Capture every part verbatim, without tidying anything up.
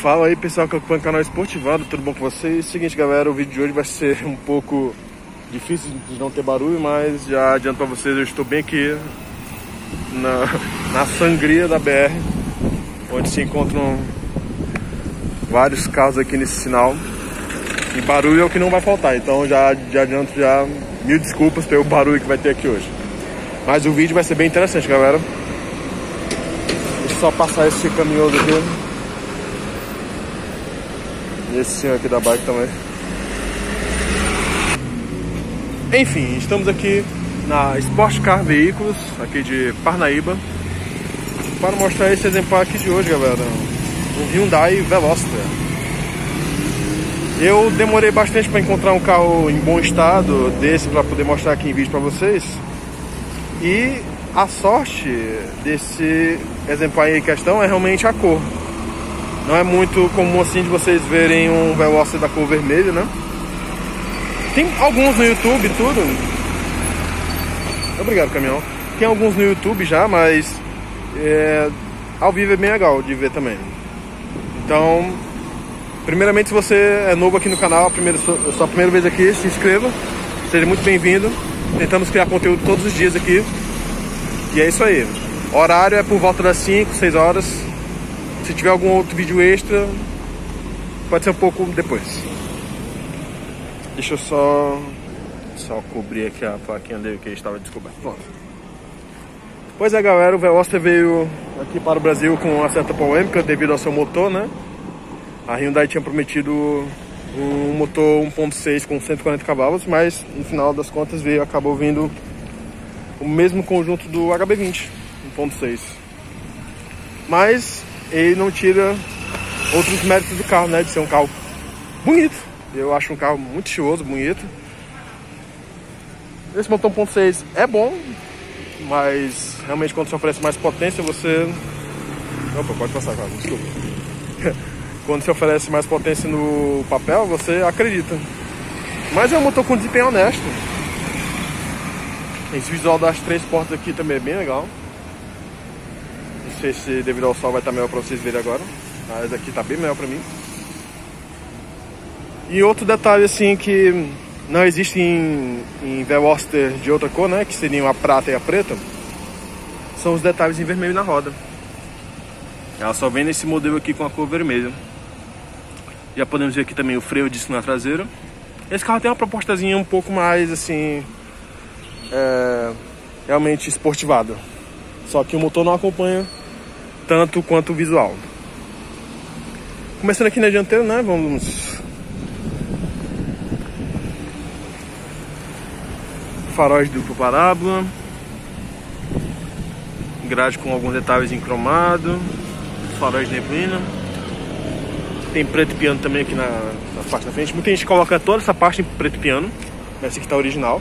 Fala aí pessoal que acompanha o canal Esportivado, tudo bom com vocês? Seguinte galera, o vídeo de hoje vai ser um pouco difícil de não ter barulho, mas já adianto pra vocês, eu estou bem aqui na, na sangria da B R, onde se encontram vários carros aqui nesse sinal. E barulho é o que não vai faltar, então já, já adianto já mil desculpas pelo barulho que vai ter aqui hoje. Mas o vídeo vai ser bem interessante galera. Deixa eu só passar esse caminhoso aqui. E esse senhor aqui da bike também. Enfim, estamos aqui na Sport Car Veículos, aqui de Parnaíba, para mostrar esse exemplar aqui de hoje, galera. O Hyundai Veloster. Eu demorei bastante para encontrar um carro em bom estado desse para poder mostrar aqui em vídeo para vocês. E a sorte desse exemplar em questão é realmente a cor. Não é muito comum assim de vocês verem um Veloster da cor vermelha, né? Tem alguns no YouTube e tudo. Obrigado, caminhão. Tem alguns no YouTube já, mas é, ao vivo é bem legal de ver também. Então, primeiramente, se você é novo aqui no canal, a primeira, a sua primeira vez aqui, se inscreva. Seja muito bem-vindo. Tentamos criar conteúdo todos os dias aqui. E é isso aí. O horário é por volta das cinco, seis horas. Se tiver algum outro vídeo extra, pode ser um pouco depois. Deixa eu só só cobrir aqui a plaquinha dele que estava descoberta. Pronto. Pois é galera, o Veloster veio aqui para o Brasil com uma certa polêmica devido ao seu motor, né? A Hyundai tinha prometido um motor um ponto seis com cento e quarenta cavalos, mas no final das contas veio, acabou vindo o mesmo conjunto do H B vinte um ponto seis. Mas ele não tira outros méritos do carro, né? De ser um carro bonito. Eu acho um carro muito estiloso, bonito. Esse motor um ponto seis é bom, mas realmente quando você oferece mais potência, você... Opa, pode passar, cara, desculpa. Quando você oferece mais potência no papel, você acredita. Mas é um motor com desempenho honesto. Esse visual das três portas aqui também é bem legal. Não sei se devido ao sol vai estar melhor para vocês verem agora, mas aqui está bem melhor para mim. E outro detalhe assim que não existe em, em Veloster de outra cor, né, que seriam a prata e a preta, são os detalhes em vermelho na roda. Ela só vem nesse modelo aqui com a cor vermelha. Já podemos ver aqui também o freio disco na traseira. Esse carro tem uma propostazinha um pouco mais assim, é, realmente esportivada. Só que o motor não acompanha tanto quanto o visual. Começando aqui na dianteira, né? Vamos... Faróis duplo parábola. Grade com alguns detalhes em cromado. Faróis de neblina. Tem preto piano também aqui na, na parte da frente. Muita gente coloca toda essa parte em preto piano. Essa aqui tá original.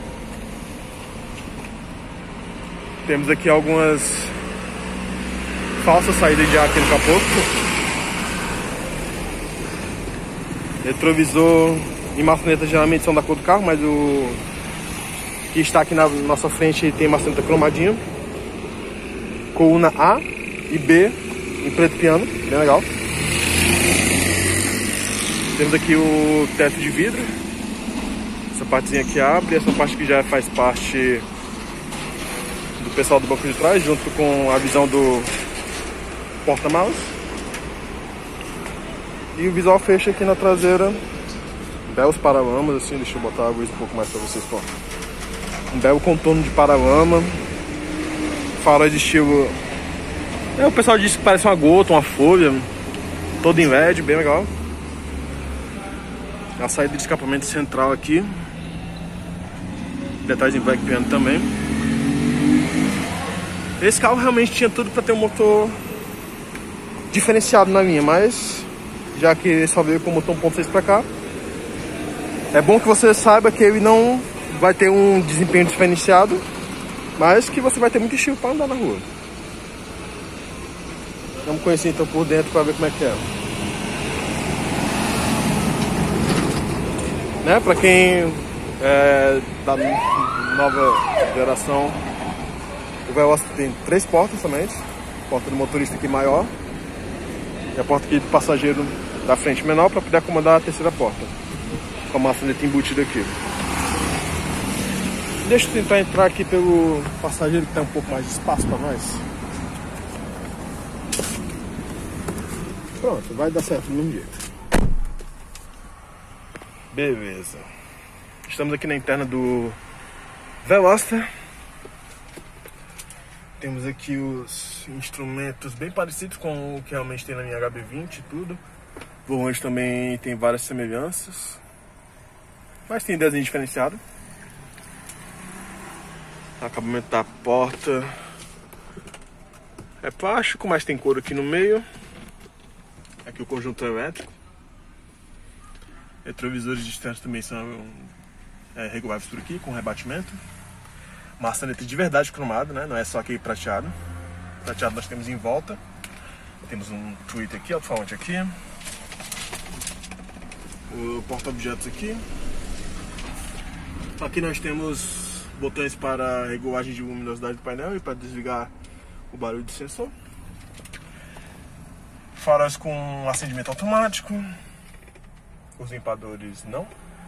Temos aqui algumas falsas saídas de ar aqui no capô. Retrovisor e maçaneta geralmente são da cor do carro, mas o que está aqui na nossa frente tem maçaneta cromadinha. Coluna A e B em preto piano, bem legal. Temos aqui o teto de vidro. Essa partezinha aqui abre, essa parte que já faz parte do pessoal do banco de trás, junto com a visão do porta-malas. E o visual fecha aqui na traseira. Belos paralamas, assim, deixa eu botar a luz um pouco mais para vocês. Pô. Um belo contorno de paralama. Faróis de estilo... É, o pessoal diz que parece uma gota, uma folha. Todo em L E D, bem legal. A saída de escapamento central aqui. Detalhes em black piano também. Esse carro realmente tinha tudo para ter um motor diferenciado na linha, mas já que ele só veio com o motor um ponto seis para cá, é bom que você saiba que ele não vai ter um desempenho diferenciado, mas que você vai ter muito estilo para andar na rua. Vamos conhecer então por dentro para ver como é que é. Né? Para quem é da nova geração, o Veloster tem três portas somente. A porta do motorista aqui maior e a porta aqui do passageiro da frente menor para poder acomodar a terceira porta, com a maçaneta embutida aqui. Deixa eu tentar entrar aqui pelo passageiro que tem um pouco mais de espaço para nós. Pronto, vai dar certo do mesmo jeito. Beleza. Estamos aqui na interna do Veloster. Temos aqui os instrumentos bem parecidos com o que realmente tem na minha H B vinte e tudo. O volante também tem várias semelhanças, mas tem desenho diferenciado. Acabamento da porta é plástico, mas tem couro aqui no meio. Aqui o conjunto elétrico. Retrovisores distantes também são é, reguláveis por aqui, com rebatimento. Maçaneta de verdade cromada, né? Não é só aquele prateado. Prateado nós temos em volta. Temos um tweet aqui, alto-falante aqui. O porta-objetos aqui. Aqui nós temos botões para regulagem de luminosidade do painel e para desligar o barulho do sensor. Faróis com acendimento automático. Os limpadores não.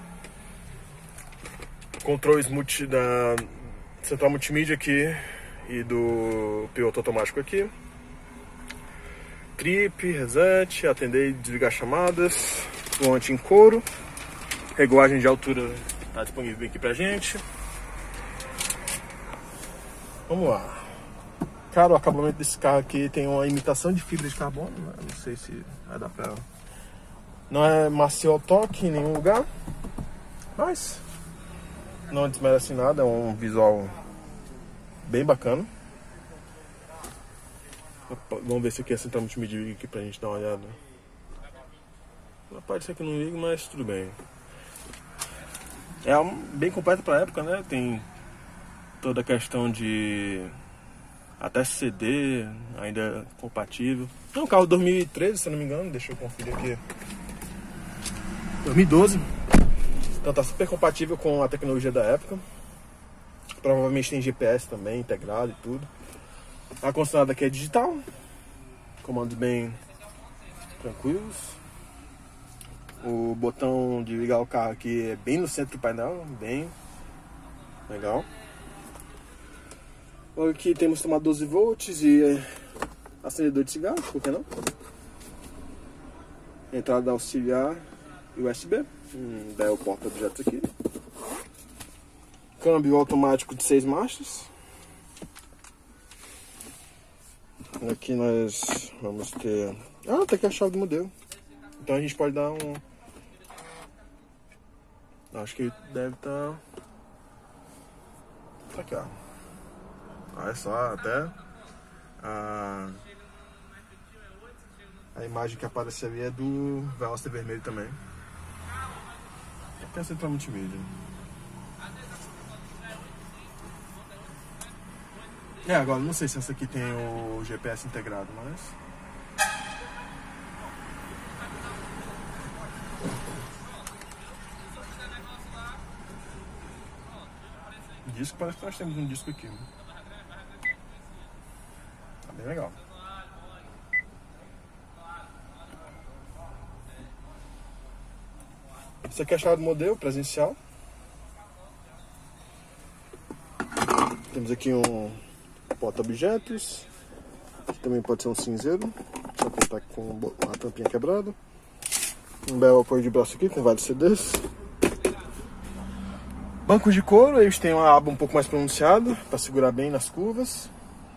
Controles multi da central multimídia aqui e do piloto automático aqui. Trip, reset, atender e desligar chamadas. Volante em couro. Regulagem de altura está disponível aqui pra gente. Vamos lá. Cara, o acabamento desse carro aqui tem uma imitação de fibra de carbono, né? Não sei se vai dar pra... Não é macio ao toque em nenhum lugar, mas não desmerece nada, é um visual bem bacana. Vamos ver se aqui a central multimídia liga aqui pra gente dar uma olhada. Pode ser que não ligue, mas tudo bem. É bem completo pra época, né? Tem toda a questão de até C D, ainda compatível. É um carro dois mil e treze, se não me engano, deixa eu conferir aqui. dois mil e doze. Então tá super compatível com a tecnologia da época. Provavelmente tem G P S também integrado e tudo. A condicionada aqui é digital. Comandos bem tranquilos. O botão de ligar o carro aqui é bem no centro do painel, bem legal. Aqui temos tomada doze volts e acendedor de cigarro, por que não? Entrada auxiliar U S B, hum, daí o porta-objetos aqui. Câmbio automático de seis marchas. Aqui nós vamos ter... Ah, tá aqui a chave do modelo. Então a gente pode dar um... Acho que deve estar... Tá aqui, ó. Olha só, até a... a imagem que aparece ali é do Veloster vermelho também. Aqui é a central multimídia. É, agora não sei se essa aqui tem o G P S integrado, mas... Disco, parece que nós temos um disco aqui. Tá bem legal. Isso aqui é a chave do modelo presencial. Temos aqui um porta-objetos. Também pode ser um cinzeiro. Só que tá com a tampinha quebrada. Um belo apoio de braço aqui com vários C Ds. Bancos de couro, eles têm uma aba um pouco mais pronunciada para segurar bem nas curvas.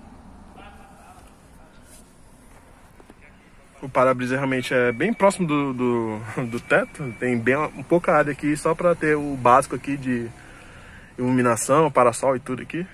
O para-brisa realmente é bem próximo do, do, do teto. Tem bem um pouca área aqui só para ter o básico aqui de iluminação, para-sol e tudo aqui.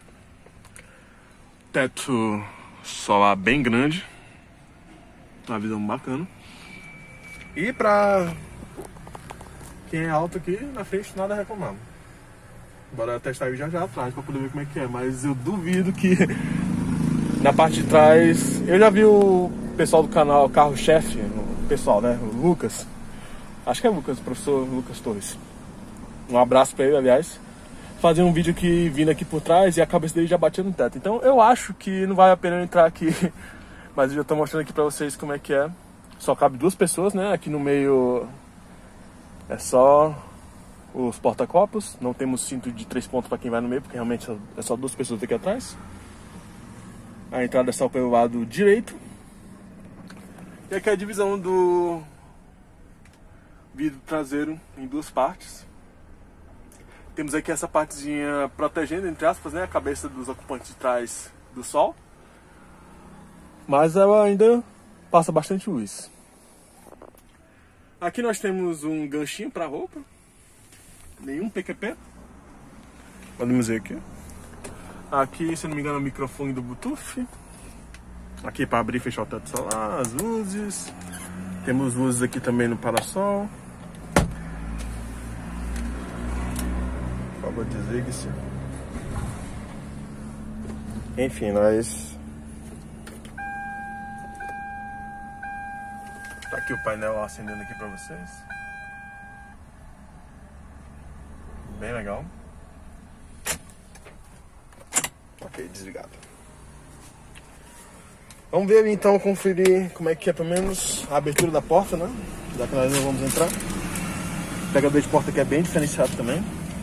Teto solar bem grande. Uma visão bacana. E para quem é alto aqui, na frente nada a reclamar. Bora testar ele já já atrás para poder ver como é que é. Mas eu duvido que na parte de trás... Eu já vi o pessoal do canal Carro Chefe, o pessoal, né? O Lucas. Acho que é o Lucas, o professor Lucas Torres. Um abraço para ele, aliás. Fazer um vídeo aqui, vindo aqui por trás e a cabeça dele já batia no teto. Então eu acho que não vale a pena eu entrar aqui. Mas eu já tô mostrando aqui para vocês como é que é. só cabe duas pessoas, né? Aqui no meio é só os porta-copos. Não temos cinto de três pontos para quem vai no meio, porque realmente é só duas pessoas aqui atrás. A entrada está pelo lado direito. E aqui é a divisão do vidro traseiro em duas partes. Temos aqui essa partezinha protegendo, entre aspas, né, a cabeça dos ocupantes de trás do sol. Mas ela ainda passa bastante luz. Aqui nós temos um ganchinho para roupa. Nenhum P Q P. Podemos ver aqui. Aqui, se não me engano, é o microfone do Bluetooth. Aqui para abrir e fechar o teto solar, as luzes. Temos luzes aqui também no parasol. Por favor, desligue-se. Enfim, nós... Tá aqui o painel acendendo aqui para vocês. Bem legal. Ok, desligado. Vamos ver então, conferir como é que é pelo menos a abertura da porta, né? Já que nós não vamos entrar. O pegador de porta aqui é bem diferenciado também.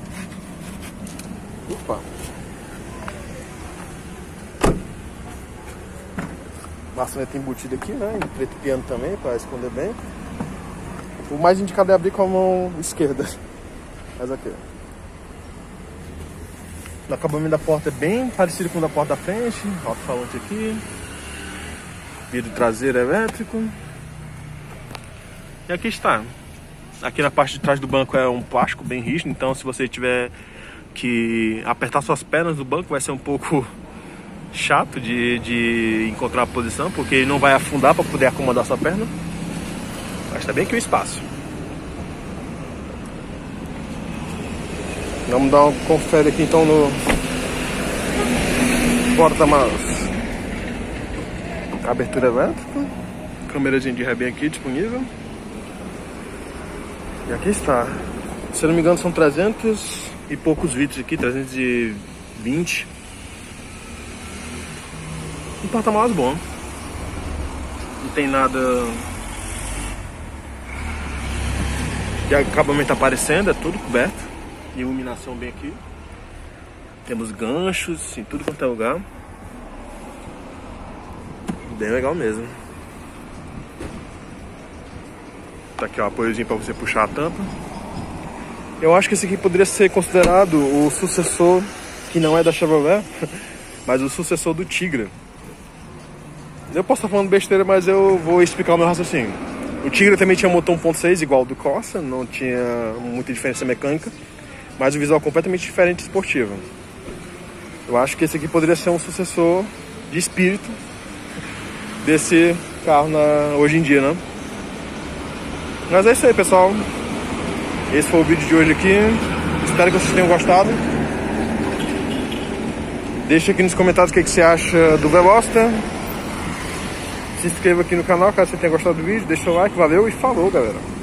Opa! Maçaneta embutida aqui, né? Em preto piano também, para esconder bem. O mais indicado é abrir com a mão esquerda. Mas aqui. O acabamento da porta é bem parecido com o da porta da frente. Alto-falante aqui. Vidro traseiro elétrico. E aqui está. Aqui na parte de trás do banco é um plástico bem rígido. Então se você tiver que apertar suas pernas no banco, vai ser um pouco chato de, de encontrar a posição, porque ele não vai afundar para poder acomodar sua perna. Mas está bem aqui o espaço. Vamos dar uma confere aqui então no porta-malas. Abertura elétrica, câmerazinha de ré bem aqui disponível. E aqui está. Se eu não me engano são trezentos e poucos vídeos aqui, trezentos e vinte. Um porta-malas bom. Não tem nada de acabamento aparecendo, é tudo coberto. Iluminação bem aqui. Temos ganchos em tudo quanto é lugar. Bem legal mesmo. Tá aqui ó, apoiozinho para você puxar a tampa. Eu acho que esse aqui poderia ser considerado o sucessor, que não é da Chevrolet, mas o sucessor do Tigra. Eu posso estar falando besteira, mas eu vou explicar o meu raciocínio. O Tigra também tinha motor um ponto seis igual ao do Corsa, não tinha muita diferença mecânica, mas o visual completamente diferente e esportivo. Eu acho que esse aqui poderia ser um sucessor de espírito desse carro na, hoje em dia, né? Mas é isso aí, pessoal. Esse foi o vídeo de hoje aqui. Espero que vocês tenham gostado. Deixa aqui nos comentários o que, que você acha do Veloster. Se inscreva aqui no canal caso você tenha gostado do vídeo. Deixa o like, valeu e falou, galera.